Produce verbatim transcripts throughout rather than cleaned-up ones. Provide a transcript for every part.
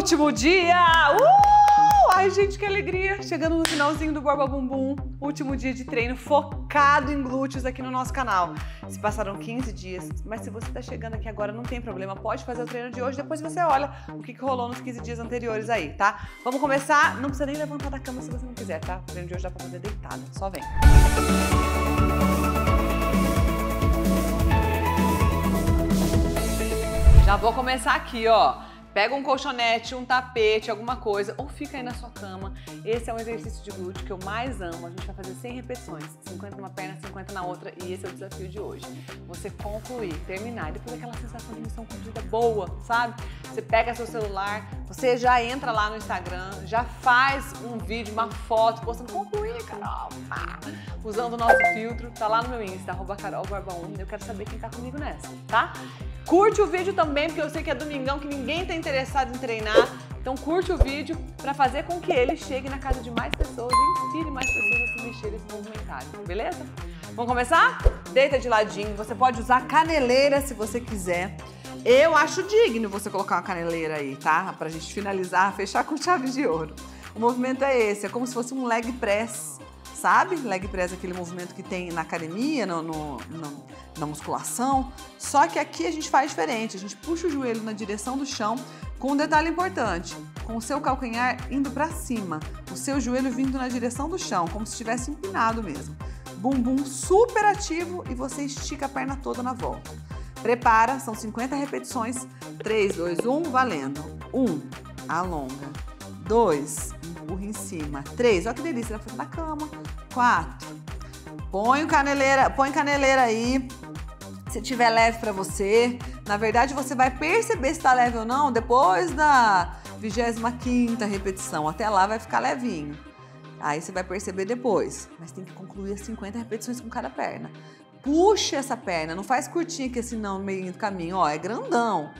Último dia! Uh! Ai, gente, que alegria! Chegando no finalzinho do Borba Bumbum, último dia de treino focado em glúteos aqui no nosso canal. Se passaram quinze dias, mas se você tá chegando aqui agora, não tem problema, pode fazer o treino de hoje, depois você olha o que, que rolou nos quinze dias anteriores aí, tá? Vamos começar, não precisa nem levantar da cama se você não quiser, tá? O treino de hoje dá pra fazer deitada, só vem. Já vou começar aqui, ó. Pega um colchonete, um tapete, alguma coisa, ou fica aí na sua cama. Esse é um exercício de glúteo que eu mais amo. A gente vai fazer cem repetições, cinquenta numa perna, cinquenta na outra, e esse é o desafio de hoje. Você concluir, terminar, e depois aquela sensação de missão cumprida boa, sabe? Você pega seu celular, você já entra lá no Instagram, já faz um vídeo, uma foto, postando, concluí, Carol, pá, usando o nosso filtro, tá lá no meu Insta, arroba Carol Borba um, eu quero saber quem tá comigo nessa, tá? Curte o vídeo também, porque eu sei que é domingão, que ninguém tá interessado em treinar. Então curte o vídeo para fazer com que ele chegue na casa de mais pessoas e inspire mais pessoas a se mexerem e se movimentarem, beleza? Vamos começar? Deita de ladinho, você pode usar caneleira se você quiser. Eu acho digno você colocar uma caneleira aí, tá? Pra gente finalizar, fechar com chave de ouro. O movimento é esse, é como se fosse um leg press. Sabe? Leg press é aquele movimento que tem na academia, no, no, no, na musculação. Só que aqui a gente faz diferente. A gente puxa o joelho na direção do chão com um detalhe importante. Com o seu calcanhar indo para cima. O seu joelho vindo na direção do chão, como se estivesse empinado mesmo. Bumbum super ativo e você estica a perna toda na volta. Prepara, são cinquenta repetições. três, dois, um, valendo. um, alonga. dois, empurra em cima. três, olha que delícia, na frente da cama. quatro, põe caneleira, põe caneleira aí, se tiver leve pra você. Na verdade, você vai perceber se tá leve ou não depois da vigésima quinta repetição. Até lá vai ficar levinho. Aí você vai perceber depois. Mas tem que concluir as cinquenta repetições com cada perna. Puxa essa perna, não faz curtinha aqui assim não, no meio do caminho. Ó, é grandão.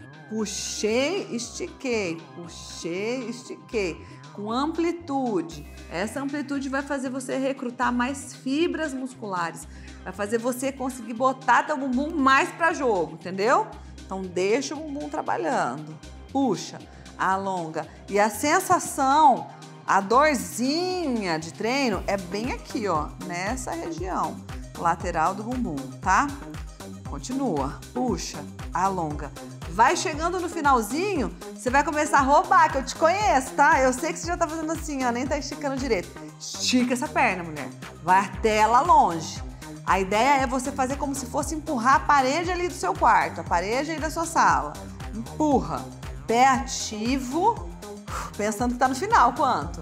Puxei, estiquei, puxei, estiquei, com amplitude. Essa amplitude vai fazer você recrutar mais fibras musculares, vai fazer você conseguir botar teu bumbum mais para jogo, entendeu? Então deixa o bumbum trabalhando, puxa, alonga. E a sensação, a dorzinha de treino é bem aqui, ó, nessa região lateral do bumbum, tá? Continua, puxa, alonga. Vai chegando no finalzinho, você vai começar a roubar, que eu te conheço, tá? Eu sei que você já tá fazendo assim, ó, nem tá esticando direito. Estica essa perna, mulher. Vai até lá longe. A ideia é você fazer como se fosse empurrar a parede ali do seu quarto, a parede aí da sua sala. Empurra. Pé ativo, pensando que tá no final. Quanto?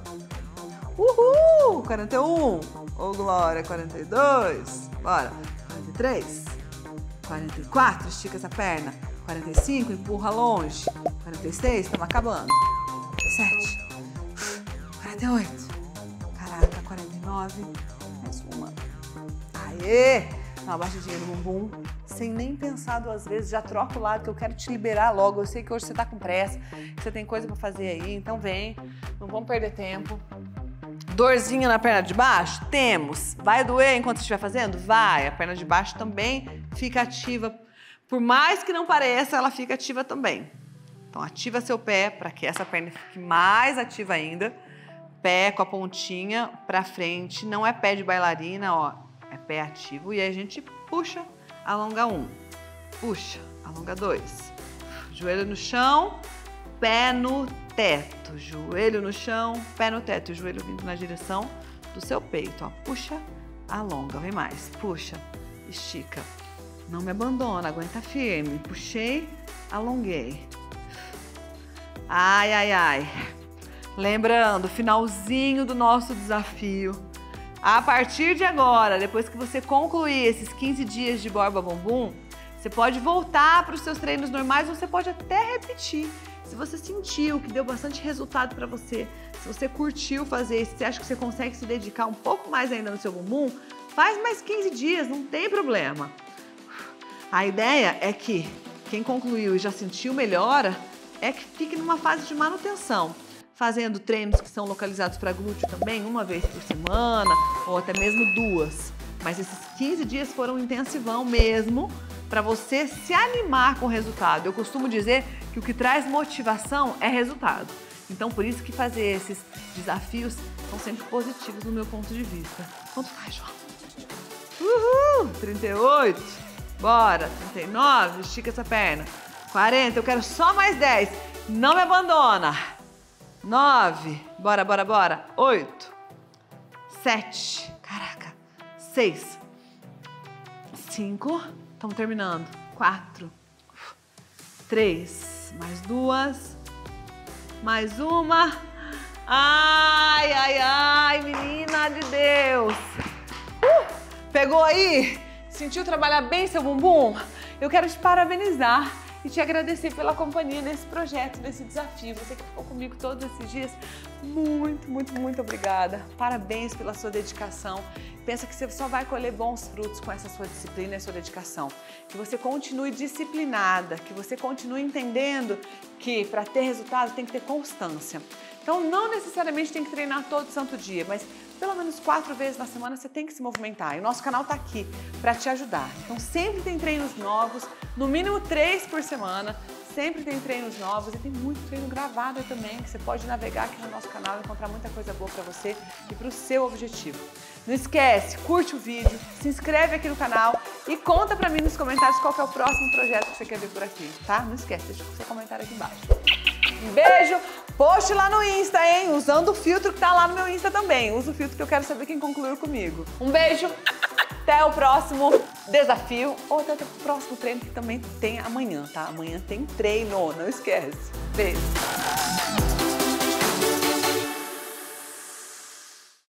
Uhul! quarenta e um. Ô, oh, glória. quarenta e dois. Bora. quarenta e três. quarenta e quatro. Estica essa perna. quarenta e cinco, empurra longe. quarenta e seis, estamos acabando. sete. quarenta e oito. Caraca, quarenta e nove. Mais uma. Aê! Dá uma baixadinha no bumbum. Sem nem pensar duas vezes, já troca o lado que eu quero te liberar logo. Eu sei que hoje você tá com pressa, que você tem coisa pra fazer aí, então vem. Não vamos perder tempo. Dorzinha na perna de baixo? Temos. Vai doer enquanto você estiver fazendo? Vai. A perna de baixo também fica ativa. Por mais que não pareça, ela fica ativa também. Então, ativa seu pé para que essa perna fique mais ativa ainda. Pé com a pontinha para frente. Não é pé de bailarina, ó. É pé ativo. E aí a gente puxa, alonga um. Puxa, alonga dois. Joelho no chão, pé no teto. Joelho no chão, pé no teto. O joelho vindo na direção do seu peito, ó. Puxa, alonga. Vem mais. Puxa, estica. Não me abandona, aguenta firme. Puxei, alonguei. Ai, ai, ai. Lembrando, finalzinho do nosso desafio. A partir de agora, depois que você concluir esses quinze dias de Borba Bumbum, você pode voltar para os seus treinos normais, ou você pode até repetir. Se você sentiu que deu bastante resultado para você, se você curtiu fazer, se você acha que você consegue se dedicar um pouco mais ainda no seu bumbum, faz mais quinze dias, não tem problema. A ideia é que quem concluiu e já sentiu melhora é que fique numa fase de manutenção, fazendo treinos que são localizados para glúteo também, uma vez por semana ou até mesmo duas. Mas esses quinze dias foram intensivão mesmo para você se animar com o resultado. Eu costumo dizer que o que traz motivação é resultado. Então, por isso que fazer esses desafios são sempre positivos no meu ponto de vista. Quanto faz, João? Uhul! trinta e oito. Bora. trinta e nove. Estica essa perna. quarenta. Eu quero só mais dez. Não me abandona. nove. Bora, bora, bora. oito. sete. Caraca. seis. cinco. Estamos terminando. quatro. três. Mais duas. Mais uma. Ai, ai, ai, menina de Deus. Uh, pegou aí? Sentiu trabalhar bem seu bumbum? Eu quero te parabenizar e te agradecer pela companhia nesse projeto, nesse desafio. Você que ficou comigo todos esses dias, muito, muito, muito obrigada. Parabéns pela sua dedicação. Pensa que você só vai colher bons frutos com essa sua disciplina e sua dedicação. Que você continue disciplinada, que você continue entendendo que para ter resultado tem que ter constância. Então não necessariamente tem que treinar todo santo dia, mas pelo menos quatro vezes na semana você tem que se movimentar. E o nosso canal está aqui para te ajudar. Então sempre tem treinos novos, no mínimo três por semana. Sempre tem treinos novos e tem muito treino gravado também, que você pode navegar aqui no nosso canal e encontrar muita coisa boa para você e para o seu objetivo. Não esquece, curte o vídeo, se inscreve aqui no canal e conta para mim nos comentários qual que é o próximo projeto que você quer ver por aqui, tá? Não esquece, deixa o seu comentário aqui embaixo. Um beijo, poste lá no Insta, hein? Usando o filtro que tá lá no meu Insta também. Usa o filtro que eu quero saber quem concluiu comigo. Um beijo, até o próximo desafio ou até o próximo treino que também tem amanhã, tá? Amanhã tem treino, não esquece. Beijo.